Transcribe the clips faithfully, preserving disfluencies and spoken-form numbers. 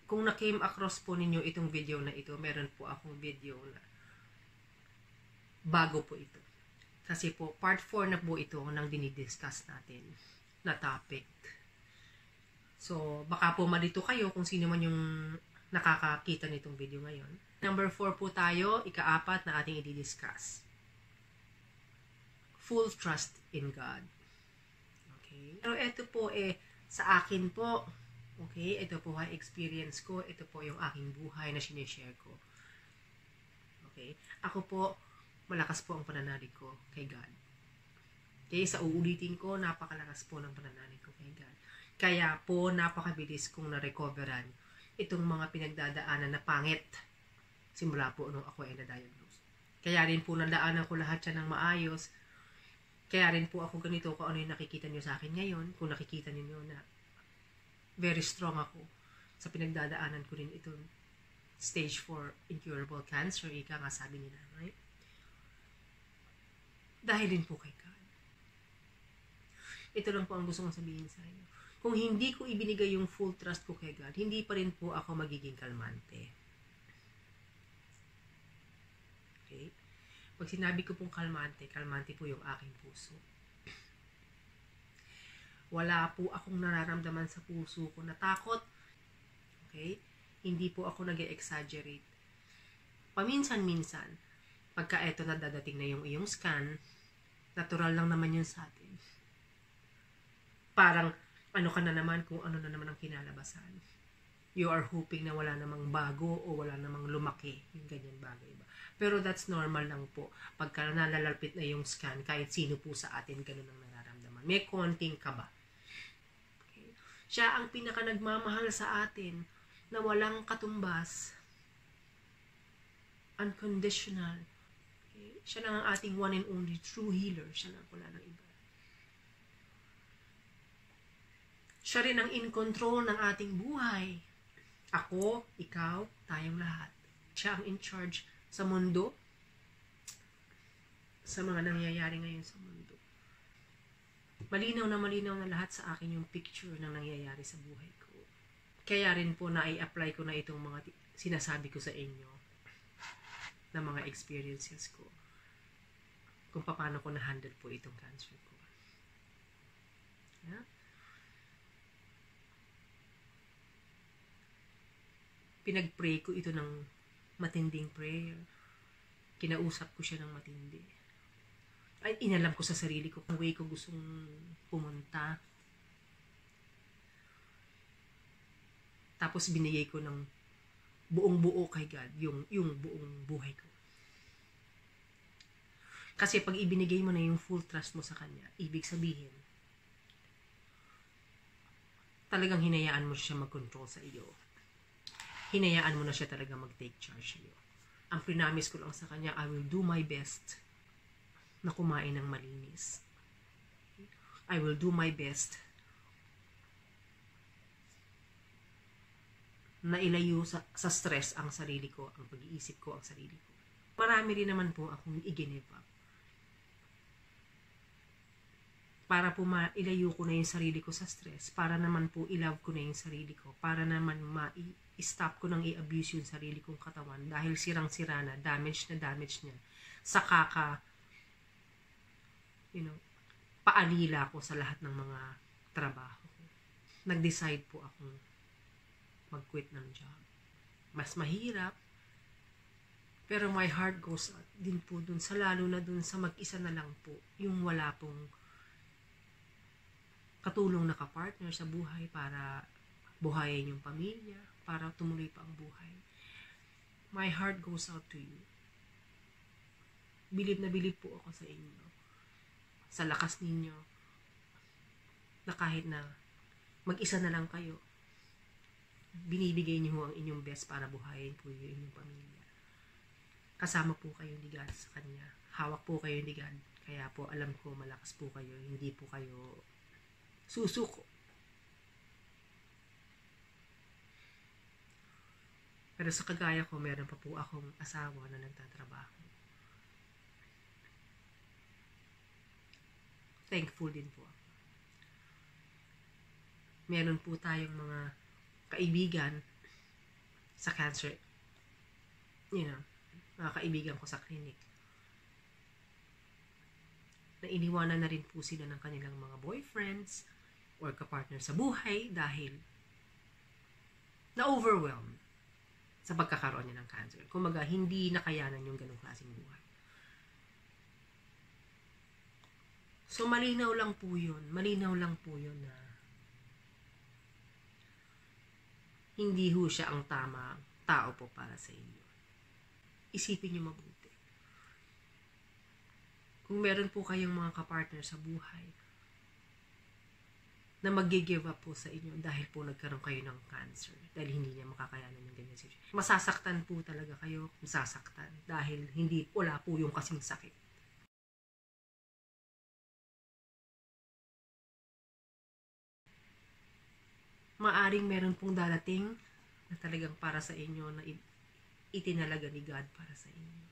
kung na-came across po ninyo itong video na ito, meron po akong video na bago po ito. Kasi po, part four na po ito ng dinidiscuss natin na topic. So, baka po malito kayo kung sino man yung nakakakita nitong video ngayon. Number four po tayo, ikaapat na ating i-discuss. Full trust in God. Okay? Pero ito po eh, sa akin po, okay, ito po ay experience ko, ito po yung aking buhay na sinishare ko. Okay? Ako po, malakas po ang pananalig ko kay God. Okay? Sa uulitin ko, napakalakas po ng pananalig ko kay God. Kaya po, napakabilis kong na-recoveran itong mga pinagdadaanan na pangit simula po nung ako ay na-diagnose. Kaya rin po nadaanan ko lahat siya ng maayos. Kaya rin po ako ganito kung ano yung nakikita nyo sa akin ngayon. Kung nakikita niyo na very strong ako sa pinagdadaanan ko rin itong stage four incurable cancer. Ika nga sabi ni nanay. Dahil din po kay God. Ito lang po ang gusto kong sabihin sa inyo. Kung hindi ko ibinigay yung full trust ko kay God, hindi pa rin po ako magiging kalmante. Okay? Pag sinabi ko pong kalmante, kalmante po yung aking puso. Wala po akong nararamdaman sa puso ko na takot. Okay? Hindi po ako nag-e-exaggerate. Paminsan-minsan, pagka eto na dadating na yung iyong scan, natural lang naman yun sa atin. Parang, ano ka na naman kung ano na naman ang kinalabasan. You are hoping na wala namang bago o wala namang lumaki. Yung ganyan bagay ba. Pero that's normal lang po. Pagka nalalapit na yung scan, kahit sino po sa atin, ganun ang nararamdaman. May konting kaba. Okay. Siya ang pinaka nagmamahal sa atin na walang katumbas. Unconditional. Okay. Siya lang ang ating one and only true healer. Siya lang, wala ng iba. Siya rin ang in control ng ating buhay. Ako, ikaw, tayong lahat. Siya ang in charge sa mundo, sa mga nangyayari ngayon sa mundo. Malinaw na malinaw na lahat sa akin yung picture ng nangyayari sa buhay ko. Kaya rin po na i-apply ko na itong mga sinasabi ko sa inyo na mga experiences ko. Kung paano ko na-handle po itong cancer ko. Yeah? Pinag-pray ko ito ng matinding prayer. Kinausap ko siya ng matindi. Ay, inalam ko sa sarili ko kung way ko gustong pumunta. Tapos binigay ko ng buong buo kay God, yung, yung buong buhay ko. Kasi pag ibinigay mo na yung full trust mo sa Kanya, ibig sabihin, talagang hinayaan mo siya mag-control sa iyo. Hinayaan mo na siya talaga mag-take charge sa iyo. Ang prinamis ko lang sa Kanya, I will do my best na kumain ng malinis. I will do my best na ilayo sa, sa stress ang sarili ko, ang pag-iisip ko, ang sarili ko. Marami rin naman po akong i-give up. Para po mailayo ko na yung sarili ko sa stress, para naman po i-love ko na yung sarili ko, para naman ma-stop ko nang i-abuse yung sarili kong katawan dahil sirang-sira na, damage na damage niya, sa kaka, you know, paalila ko sa lahat ng mga trabaho ko. Nag-decide po akong mag-quit ng job. Mas mahirap, pero my heart goes out din po dun sa lalo na dun sa mag-isa na lang po, yung wala pong katulong na kapartner sa buhay para buhayin yung pamilya, para tumuloy pa ang buhay. My heart goes out to you. Bilib na bilib po ako sa inyo. Sa lakas ninyo. Na kahit na mag-isa na lang kayo, binibigay niyo ang inyong best para buhayin po yung inyong pamilya. Kasama po kayo ni God sa Kanya. Hawak po kayo ni God. Kaya po alam ko malakas po kayo. Hindi po kayo susuko. Pero sa kagaya ko, meron pa po akong asawa na nagtatrabaho. Thankful din po ako. Meron po tayong mga kaibigan sa cancer, you know, mga kaibigan ko sa clinic, na iniwanan na rin po sila ng kanilang mga boyfriends or kapartner sa buhay dahil na-overwhelmed sa pagkakaroon niya ng cancer. Kumaga, hindi nakayanan yung ganong klaseng buhay. So, malinaw lang po yun. Malinaw lang po yun na hindi ho siya ang tamang tao po para sa inyo. Isipin niyo mabuti. Kung meron po kayong mga kapartner sa buhay na mag-give up po sa inyo dahil po nagkaroon kayo ng cancer, dahil hindi niya makakayanan yung ganyan situation, masasaktan po talaga kayo, masasaktan, dahil hindi, wala po yung kasing sakit. Maaring meron pong darating na talagang para sa inyo na itinalaga ni God para sa inyo.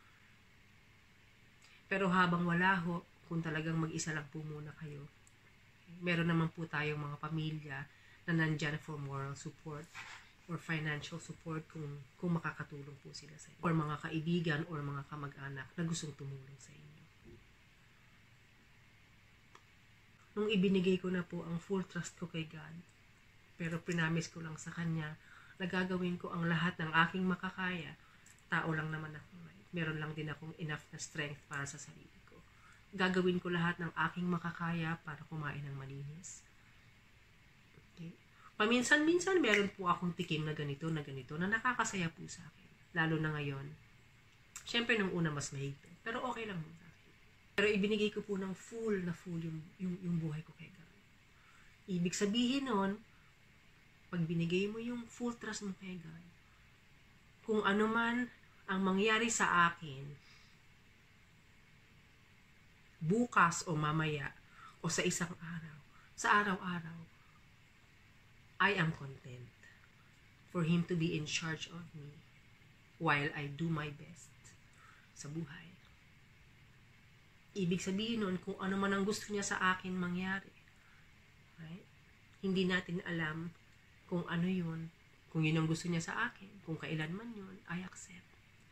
Pero habang wala ho, kung talagang mag-isa lang po muna kayo, meron naman po tayong mga pamilya na nandyan for moral support or financial support kung, kung makakatulong po sila sa inyo. Or mga kaibigan or mga kamag-anak na gustong tumulong sa inyo. Nung ibinigay ko na po ang full trust ko kay God, pero pinamis ko lang sa Kanya na gagawin ko ang lahat ng aking makakaya. Tao lang naman ako. Meron lang din akong enough na strength para sa sarili ko. Gagawin ko lahat ng aking makakaya para kumain ng malinis. Okay? Paminsan-minsan, meron po akong tikim na ganito, na ganito, na nakakasaya po sa akin. Lalo na ngayon. Siyempre, nung una mas mahigpit. Pero okay lang po sa akin. Pero ibinigay ko po ng full na full yung, yung, yung buhay ko kay God. Ibig sabihin nun, pag binigay mo yung full trust mo kay God, kung ano man ang mangyari sa akin bukas o mamaya o sa isang araw, sa araw-araw, I am content for Him to be in charge of me while I do my best sa buhay. Ibig sabihin nun, kung ano man ang gusto niya sa akin mangyari, right? Hindi natin alam kung ano yun, kung yun ang gusto niya sa akin, kung kailan man yun, I accept.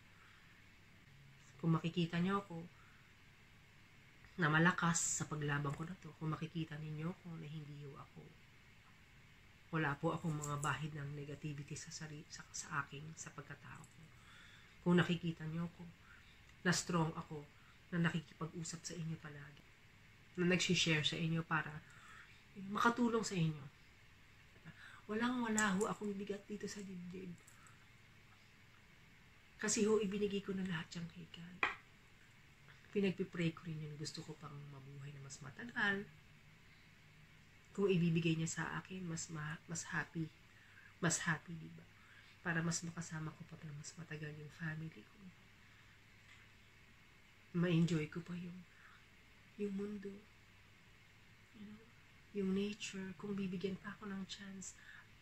Kung makikita niyo ako na malakas sa paglaban ko na to, kung makikita ninyo ko na hindi ho ako, wala po akong mga bahid ng negativity sa, sarili, sa, sa akin, sa pagkatao ko. Kung nakikita niyo ko na strong ako, na nakikipag-usap sa inyo palagi, na nagsishare sa inyo para makatulong sa inyo. Walang-wala ho akong bigat dito sa dibdib. Kasi ho, ibinigay ko na lahat yung kay God. Pinagpipray ko rin yun. Gusto ko pang mabuhay na mas matagal. Kung ibibigay niya sa akin, mas ma- mas happy. Mas happy, diba? Para mas makasama ko pa na mas matagal yung family ko. Ma-enjoy ko pa yung yung mundo. You know, yung nature. Kung bibigyan pa ako ng chance,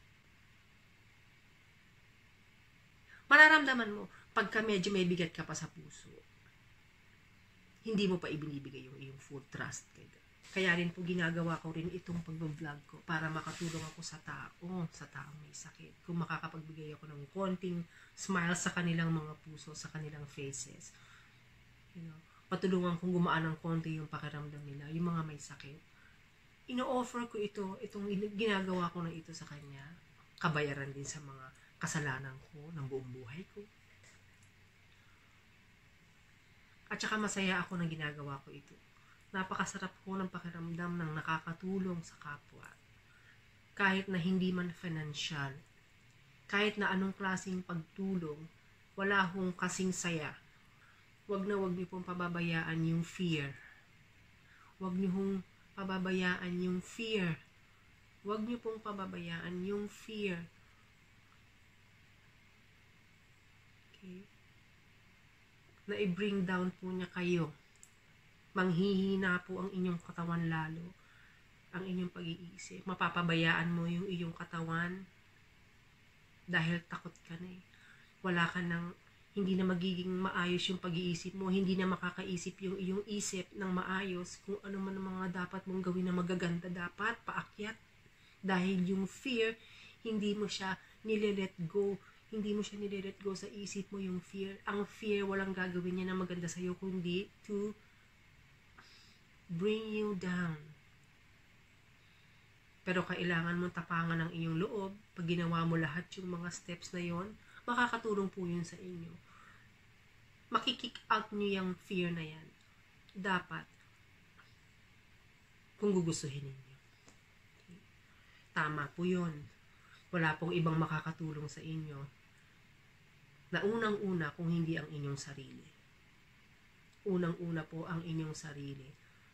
mararamdaman mo, pagka medyo may bigat ka pa sa puso, hindi mo pa ibinibigay yung iyong full trust kay God. Kaya rin po ginagawa ko rin itong pag-vlog ko para makatulong ako sa tao, sa taong may sakit. Kung makakapagbigay ako ng konting smile sa kanilang mga puso, sa kanilang faces. You know, patulungan kong gumaan ng konti yung pakiramdam nila, yung mga may sakit. Ino-offer ko ito, itong ginagawa ko na ito sa Kanya, kabayaran din sa mga kasalanan ko ng buong buhay ko. At saka masaya ako na ginagawa ko ito. Napakasarap ko ng pakiramdam ng nakakatulong sa kapwa. Kahit na hindi man financial, kahit na anong klaseng pagtulong, wala hong kasing saya. Wag na wag niyo pong pababayaan yung fear. Wag niyo hong pababayaan yung fear. Wag niyo pong pababayaan yung fear. Okay? Na i-bring down po niya kayo. Manghihina po ang inyong katawan lalo. Ang inyong pag-iisip. Mapapabayaan mo yung iyong katawan dahil takot ka na eh. Wala ka nang, hindi na magiging maayos yung pag-iisip mo. Hindi na makakaisip yung iyong isip ng maayos kung ano man ang mga dapat mong gawin na magaganda dapat, paakyat. Dahil yung fear, hindi mo siya nile-let go. Hindi mo siya nire-let go sa isip mo yung fear. Ang fear, walang gagawin niya na maganda sa'yo, kundi to bring you down. Pero kailangan mong tapangan ang iyong loob. Pag ginawa mo lahat yung mga steps na yon, makakatulong po yun sa inyo. Makikick out nyo yung fear na yan. Dapat, kung gugustuhin ninyo. Okay. Tama po yun. Wala pong ibang makakatulong sa inyo na unang-una kung hindi ang inyong sarili. Unang-una po ang inyong sarili.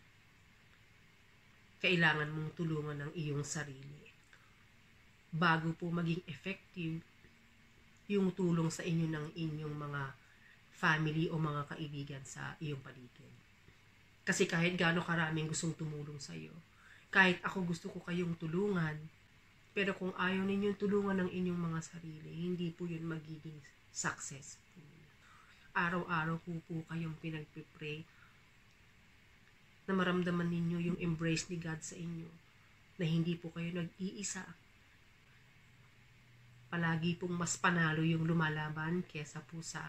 Kailangan mong tulungan ng iyong sarili bago po maging effective yung tulong sa inyo ng inyong mga family o mga kaibigan sa iyong paligid. Kasi kahit gaano karaming gustong tumulong sa iyo, kahit ako gusto ko kayong tulungan, pero kung ayaw ninyong tulungan ng inyong mga sarili, hindi po yun magiging successful. Araw-araw po po kayong pinagpipray na maramdaman ninyo yung embrace ni God sa inyo, na hindi po kayo nag-iisa. Palagi pong mas panalo yung lumalaban kesa po sa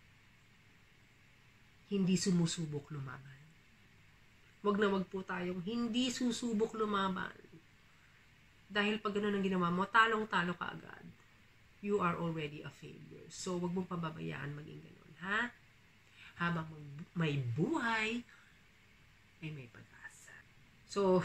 hindi sumusubok lumaban. Wag na wag po tayong hindi susubok lumaban. Dahil pag gano'n ang ginawa mo, talong-talo ka agad. You are already a failure. So, wag mong pababayaan maging gano'n, ha? Habang may buhay, ay may pag-asa. So,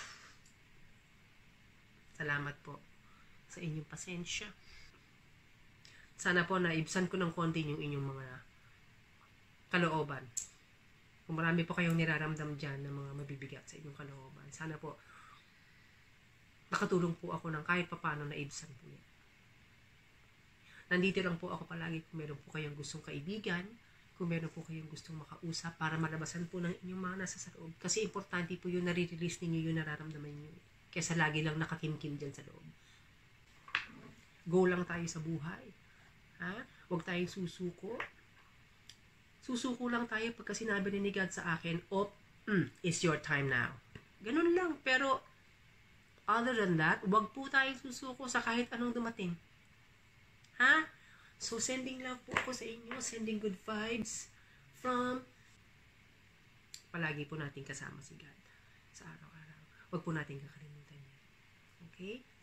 salamat po sa inyong pasensya. Sana po naibsan ko ng konti yung inyong mga kalooban. Kung marami po kayong niraramdam dyan na mga mabibigat sa inyong kalooban, sana po nakatulong po ako ng kahit papano na ibsan po yan. Nandito lang po ako palagi kung meron po kayong gustong kaibigan, kung meron po kayong gustong makausap para malabasan po ng inyong mga nasa sa loob. Kasi importante po yung nare-release ninyo yung nararamdaman nyo. Kesa lagi lang nakakimkim dyan sa loob. Go lang tayo sa buhay. Ha? Huwag tayong susuko. Susuko lang tayo pagka sinabi ni God sa akin, oh, mm, it's your time now. Ganun lang. Pero, other than that, huwag po tayong susuko sa kahit anong dumating. Ha? So, sending love po ako sa inyo. Sending good vibes from palagi po natin kasama si God sa araw-araw. Huwag po natin kakalimutan yan. Okay?